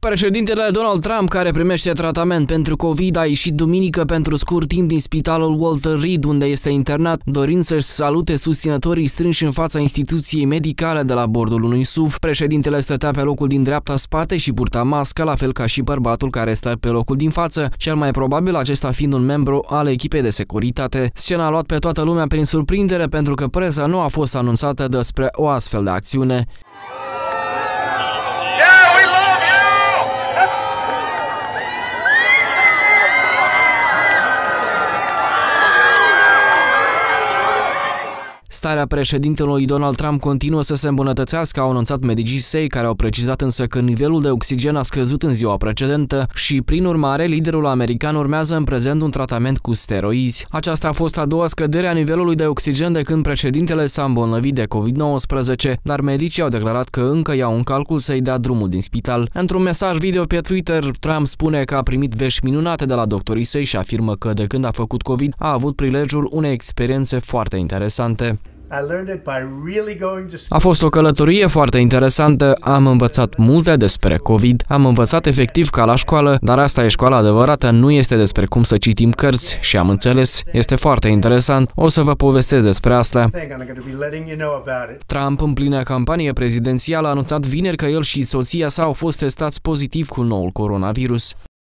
Președintele Donald Trump, care primește tratament pentru COVID, a ieșit duminică pentru scurt timp din spitalul Walter Reed, unde este internat, dorind să-și salute susținătorii strânși în fața instituției medicale de la bordul unui SUV. Președintele stătea pe locul din dreapta spate și purta mască, la fel ca și bărbatul care stă pe locul din față, cel mai probabil acesta fiind un membru al echipei de securitate. Scena a luat pe toată lumea prin surprindere pentru că presa nu a fost anunțată despre o astfel de acțiune. Starea președintelui Donald Trump continuă să se îmbunătățească, au anunțat medicii săi, care au precizat însă că nivelul de oxigen a scăzut în ziua precedentă și, prin urmare, liderul american urmează în prezent un tratament cu steroizi. Aceasta a fost a doua scădere a nivelului de oxigen de când președintele s-a îmbolnăvit de COVID-19, dar medicii au declarat că încă iau în calcul să-i dea drumul din spital. Într-un mesaj video pe Twitter, Trump spune că a primit vești minunate de la doctorii săi și afirmă că de când a făcut COVID a avut prilejul unei experiențe foarte interesante. A fost o călătorie foarte interesantă, am învățat multe despre COVID, am învățat efectiv ca la școală, dar asta e școala adevărată, nu este despre cum să citim cărți și am înțeles, este foarte interesant, o să vă povestesc despre asta. Trump, în plină campanie prezidențială, a anunțat vineri că el și soția sa au fost testați pozitiv cu noul coronavirus.